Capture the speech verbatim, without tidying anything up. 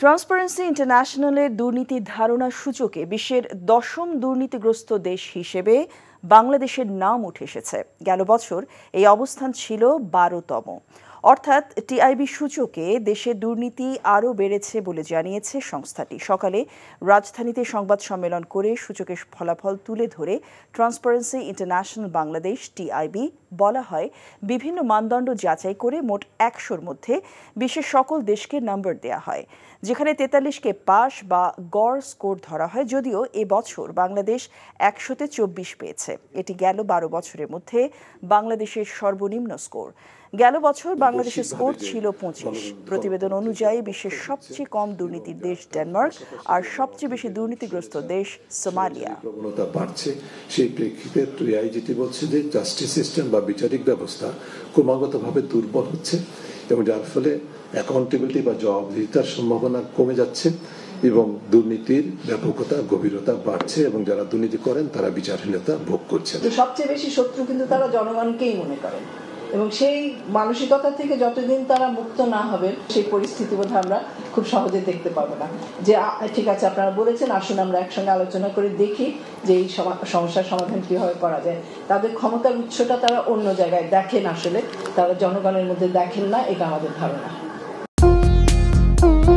Transparency ইন্টারন্যাশনালের দুর্নীতি ধারণা সূচকে বিশ্বের দশম দুর্নীতিগ্রস্ত দেশ হিসেবে বাংলাদেশের নাম উঠে এসেছে। গেল বছর এই অবস্থান ছিল বারোতম। অর্থাৎ টিআইবি সূচকে দেশের দুর্নীতি আরও বেড়েছে বলে জানিয়েছে সংস্থাটি। সকালে রাজধানীতে সংবাদ সম্মেলন করে সূচকের ফলাফল তুলে ধরে ট্রান্সপারেন্সি ইন্টারন্যাশনাল বাংলাদেশ টিআইবি বলা হয়, বিভিন্ন মানদণ্ড যাচাই করে মোট একশোর মধ্যে বিশ্বের সকল দেশকে নম্বর দেয়া হয়, যেখানে তেতাল্লিশকে পাস বা গড় স্কোর ধরা হয়। যদিও এ বছর বাংলাদেশ একশোতে চব্বিশ পেয়েছে। এটি গেল বারো বছরের মধ্যে বাংলাদেশের সর্বনিম্ন স্কোর। গেল বছর বাংলাদেশের স্কোর ছিল পঁচিশ। প্রতিবেদন অনুযায়ী বিশ্বের সবচেয়ে কম দুর্নীতির দেশ ডেনমার্ক আর সবচেয়ে বেশি দুর্নীতিগ্রস্ত দেশ সোমালিয়া। প্রবণতা বাড়ছে, সেই প্রেক্ষিতে টিআই যেটি বলছে যে জাস্টিস সিস্টেম বা বিচারিক ব্যবস্থা ক্রমাগতভাবে দুর্বল হচ্ছে এবং যার ফলে অ্যাকাউন্টেবিলিটি বা জবাবদিহিতার সম্ভাবনা কমে যাচ্ছে এবং দুর্নীতির ব্যাপকতা গভীরতা বাড়ছে এবং যারা দুর্নীতি করেন তারা বিচারহীনতা ভোগ করছেন। সবচেয়ে বেশি শত্রু কিন্তু তারা জনগণকেই মনে করেন এবং সেই মানসিকতা থেকে যতদিন তারা মুক্ত না হবে সেই পরিস্থিতি বোধ আমরা খুব সহজে দেখতে পাবো না। যে ঠিক আছে, আপনারা বলেছেন, আসুন আমরা একসঙ্গে আলোচনা করে দেখি যে এই সমস্যার সমাধান কিভাবে করা যায়। তাদের ক্ষমতার উৎসটা তারা অন্য জায়গায় দেখেন, আসলে তারা জনগণের মধ্যে দেখেন না, এটা আমাদের ধারণা।